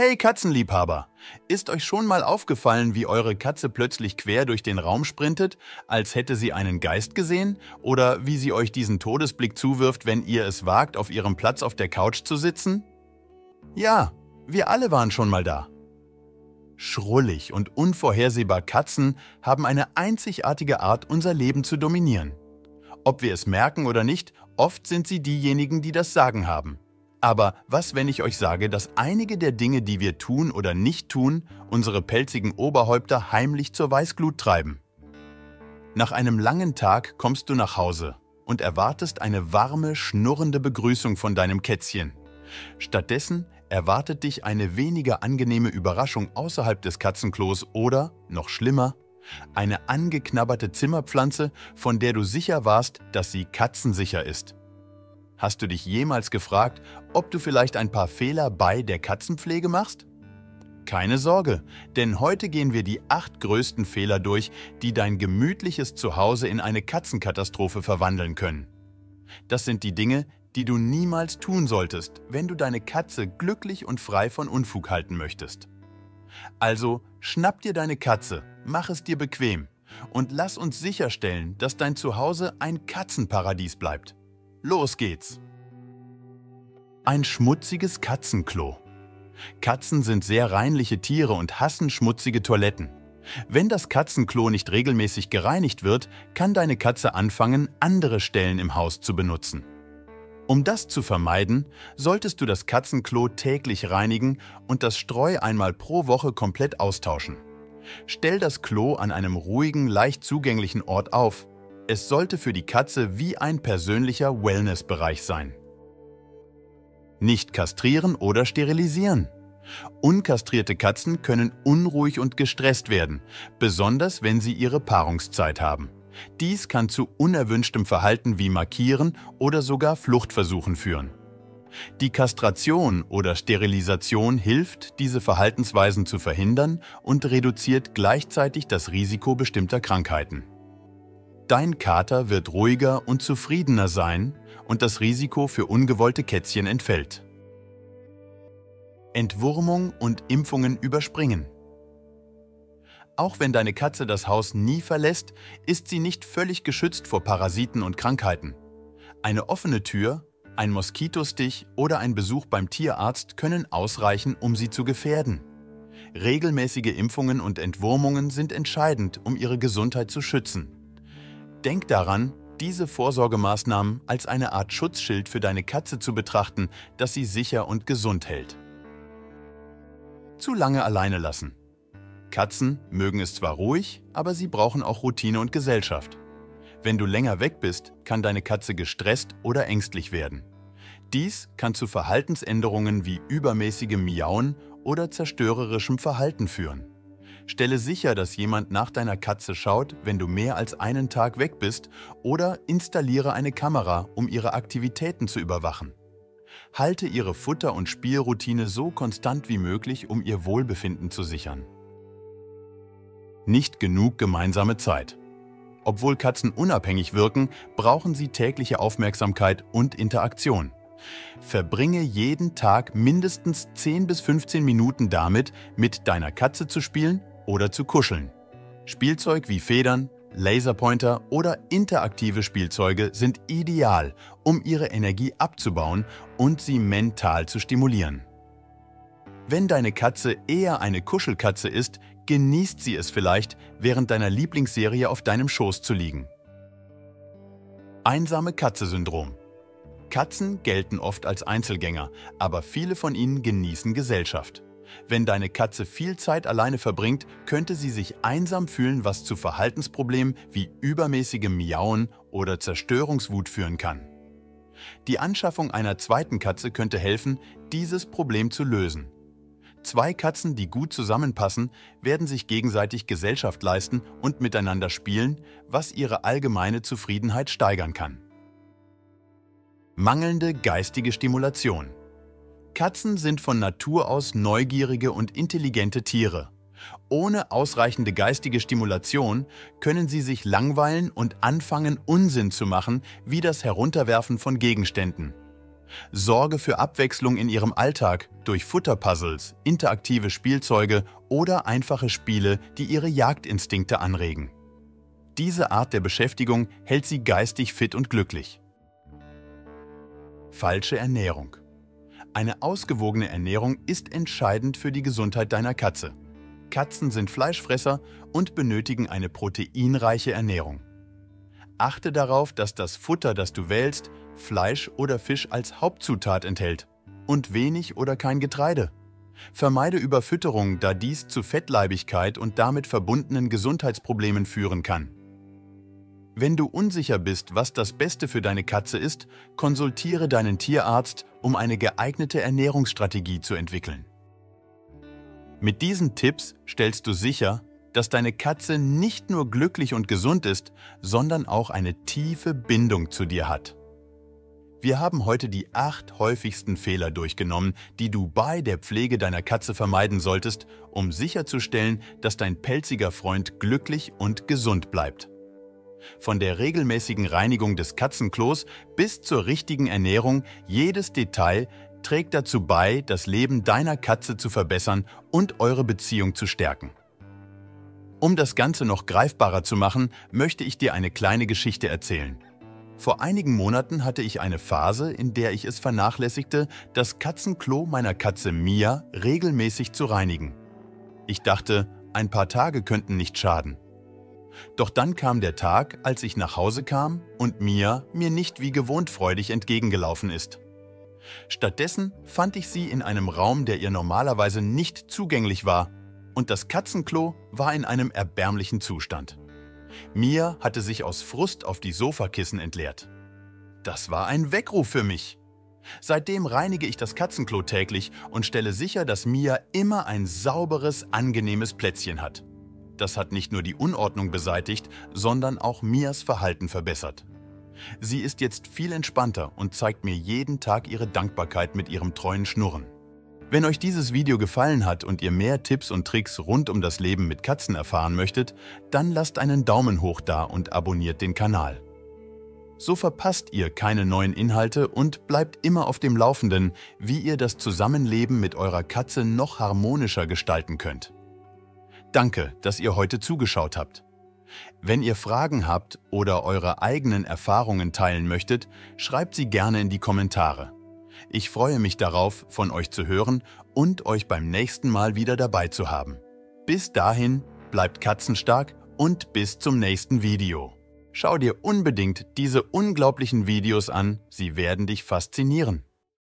Hey Katzenliebhaber! Ist euch schon mal aufgefallen, wie eure Katze plötzlich quer durch den Raum sprintet, als hätte sie einen Geist gesehen? Oder wie sie euch diesen Todesblick zuwirft, wenn ihr es wagt, auf ihrem Platz auf der Couch zu sitzen? Ja, wir alle waren schon mal da. Schrullig und unvorhersehbar Katzen haben eine einzigartige Art, unser Leben zu dominieren. Ob wir es merken oder nicht, oft sind sie diejenigen, die das Sagen haben. Aber was, wenn ich euch sage, dass einige der Dinge, die wir tun oder nicht tun, unsere pelzigen Oberhäupter heimlich zur Weißglut treiben? Nach einem langen Tag kommst du nach Hause und erwartest eine warme, schnurrende Begrüßung von deinem Kätzchen. Stattdessen erwartet dich eine weniger angenehme Überraschung außerhalb des Katzenklos oder, noch schlimmer, eine angeknabberte Zimmerpflanze, von der du sicher warst, dass sie katzensicher ist. Hast du dich jemals gefragt, ob du vielleicht ein paar Fehler bei der Katzenpflege machst? Keine Sorge, denn heute gehen wir die 8 größten Fehler durch, die dein gemütliches Zuhause in eine Katzenkatastrophe verwandeln können. Das sind die Dinge, die du niemals tun solltest, wenn du deine Katze glücklich und frei von Unfug halten möchtest. Also schnapp dir deine Katze, mach es dir bequem und lass uns sicherstellen, dass dein Zuhause ein Katzenparadies bleibt. Los geht's! Ein schmutziges Katzenklo. Katzen sind sehr reinliche Tiere und hassen schmutzige Toiletten. Wenn das Katzenklo nicht regelmäßig gereinigt wird, kann deine Katze anfangen, andere Stellen im Haus zu benutzen. Um das zu vermeiden, solltest du das Katzenklo täglich reinigen und das Streu einmal pro Woche komplett austauschen. Stell das Klo an einem ruhigen, leicht zugänglichen Ort auf. Es sollte für die Katze wie ein persönlicher Wellnessbereich sein. Nicht kastrieren oder sterilisieren. Unkastrierte Katzen können unruhig und gestresst werden, besonders wenn sie ihre Paarungszeit haben. Dies kann zu unerwünschtem Verhalten wie Markieren oder sogar Fluchtversuchen führen. Die Kastration oder Sterilisation hilft, diese Verhaltensweisen zu verhindern und reduziert gleichzeitig das Risiko bestimmter Krankheiten. Dein Kater wird ruhiger und zufriedener sein und das Risiko für ungewollte Kätzchen entfällt. Entwurmung und Impfungen überspringen. Auch wenn deine Katze das Haus nie verlässt, ist sie nicht völlig geschützt vor Parasiten und Krankheiten. Eine offene Tür, ein Moskitostich oder ein Besuch beim Tierarzt können ausreichen, um sie zu gefährden. Regelmäßige Impfungen und Entwurmungen sind entscheidend, um ihre Gesundheit zu schützen. Denk daran, diese Vorsorgemaßnahmen als eine Art Schutzschild für deine Katze zu betrachten, das sie sicher und gesund hält. Zu lange alleine lassen. Katzen mögen es zwar ruhig, aber sie brauchen auch Routine und Gesellschaft. Wenn du länger weg bist, kann deine Katze gestresst oder ängstlich werden. Dies kann zu Verhaltensänderungen wie übermäßigem Miauen oder zerstörerischem Verhalten führen. Stelle sicher, dass jemand nach deiner Katze schaut, wenn du mehr als einen Tag weg bist, oder installiere eine Kamera, um ihre Aktivitäten zu überwachen. Halte ihre Futter- und Spielroutine so konstant wie möglich, um ihr Wohlbefinden zu sichern. Nicht genug gemeinsame Zeit. Obwohl Katzen unabhängig wirken, brauchen sie tägliche Aufmerksamkeit und Interaktion. Verbringe jeden Tag mindestens 10 bis 15 Minuten damit, mit deiner Katze zu spielen oder zu kuscheln. Spielzeug wie Federn, Laserpointer oder interaktive Spielzeuge sind ideal, um ihre Energie abzubauen und sie mental zu stimulieren. Wenn deine Katze eher eine Kuschelkatze ist, genießt sie es vielleicht, während deiner Lieblingsserie auf deinem Schoß zu liegen. Einsame Katze-Syndrom. Katzen gelten oft als Einzelgänger, aber viele von ihnen genießen Gesellschaft. Wenn deine Katze viel Zeit alleine verbringt, könnte sie sich einsam fühlen, was zu Verhaltensproblemen wie übermäßigem Miauen oder Zerstörungswut führen kann. Die Anschaffung einer zweiten Katze könnte helfen, dieses Problem zu lösen. 2 Katzen, die gut zusammenpassen, werden sich gegenseitig Gesellschaft leisten und miteinander spielen, was ihre allgemeine Zufriedenheit steigern kann. Mangelnde geistige Stimulation. Katzen sind von Natur aus neugierige und intelligente Tiere. Ohne ausreichende geistige Stimulation können sie sich langweilen und anfangen, Unsinn zu machen, wie das Herunterwerfen von Gegenständen. Sorge für Abwechslung in ihrem Alltag durch Futterpuzzles, interaktive Spielzeuge oder einfache Spiele, die ihre Jagdinstinkte anregen. Diese Art der Beschäftigung hält sie geistig fit und glücklich. Falsche Ernährung. Eine ausgewogene Ernährung ist entscheidend für die Gesundheit deiner Katze. Katzen sind Fleischfresser und benötigen eine proteinreiche Ernährung. Achte darauf, dass das Futter, das du wählst, Fleisch oder Fisch als Hauptzutat enthält und wenig oder kein Getreide. Vermeide Überfütterung, da dies zu Fettleibigkeit und damit verbundenen Gesundheitsproblemen führen kann. Wenn du unsicher bist, was das Beste für deine Katze ist, konsultiere deinen Tierarzt, um eine geeignete Ernährungsstrategie zu entwickeln. Mit diesen Tipps stellst du sicher, dass deine Katze nicht nur glücklich und gesund ist, sondern auch eine tiefe Bindung zu dir hat. Wir haben heute die 8 häufigsten Fehler durchgenommen, die du bei der Pflege deiner Katze vermeiden solltest, um sicherzustellen, dass dein pelziger Freund glücklich und gesund bleibt. Von der regelmäßigen Reinigung des Katzenklos bis zur richtigen Ernährung, jedes Detail trägt dazu bei, das Leben deiner Katze zu verbessern und eure Beziehung zu stärken. Um das Ganze noch greifbarer zu machen, möchte ich dir eine kleine Geschichte erzählen. Vor einigen Monaten hatte ich eine Phase, in der ich es vernachlässigte, das Katzenklo meiner Katze Mia regelmäßig zu reinigen. Ich dachte, ein paar Tage könnten nicht schaden. Doch dann kam der Tag, als ich nach Hause kam und Mia mir nicht wie gewohnt freudig entgegengelaufen ist. Stattdessen fand ich sie in einem Raum, der ihr normalerweise nicht zugänglich war, und das Katzenklo war in einem erbärmlichen Zustand. Mia hatte sich aus Frust auf die Sofakissen entleert. Das war ein Weckruf für mich. Seitdem reinige ich das Katzenklo täglich und stelle sicher, dass Mia immer ein sauberes, angenehmes Plätzchen hat. Das hat nicht nur die Unordnung beseitigt, sondern auch Mias Verhalten verbessert. Sie ist jetzt viel entspannter und zeigt mir jeden Tag ihre Dankbarkeit mit ihrem treuen Schnurren. Wenn euch dieses Video gefallen hat und ihr mehr Tipps und Tricks rund um das Leben mit Katzen erfahren möchtet, dann lasst einen Daumen hoch da und abonniert den Kanal. So verpasst ihr keine neuen Inhalte und bleibt immer auf dem Laufenden, wie ihr das Zusammenleben mit eurer Katze noch harmonischer gestalten könnt. Danke, dass ihr heute zugeschaut habt. Wenn ihr Fragen habt oder eure eigenen Erfahrungen teilen möchtet, schreibt sie gerne in die Kommentare. Ich freue mich darauf, von euch zu hören und euch beim nächsten Mal wieder dabei zu haben. Bis dahin, bleibt katzenstark und bis zum nächsten Video. Schau dir unbedingt diese unglaublichen Videos an, sie werden dich faszinieren.